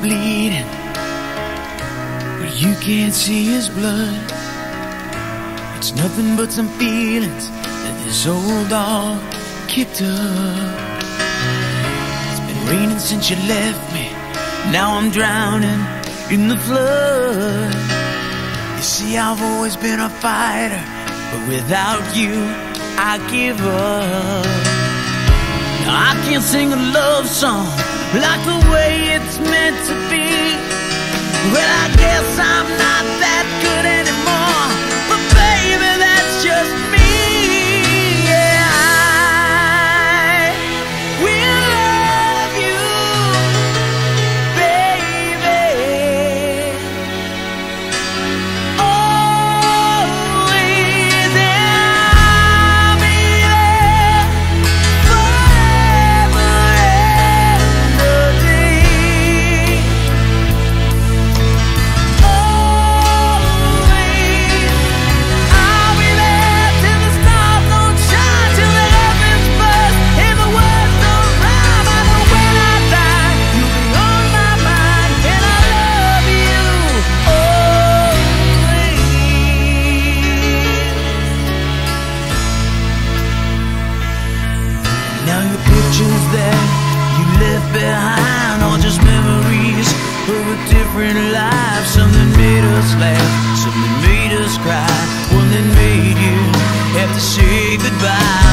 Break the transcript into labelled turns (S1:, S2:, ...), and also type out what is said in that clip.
S1: bleeding, but you can't see his blood. It's nothing but some feelings that this old dog kicked up. It's been raining since you left me, now I'm drowning in the flood. You see, I've always been a fighter, but without you, I give up. Now I can't sing a love song like the way it's meant to be. Well, I guess I'm not that good anymore, but baby, that's just me. Yeah, I will love you, baby, always, and I'll be there forever and a day. Always, I'll be there till the stars don't shine, till the heavens burst and the words don't rhyme. I know when I die, you'll be on my mind, and I love you always. Now your pictures that you left behind are just memories of a different life. Something made us laugh, something made us cry, one that made you have to say goodbye.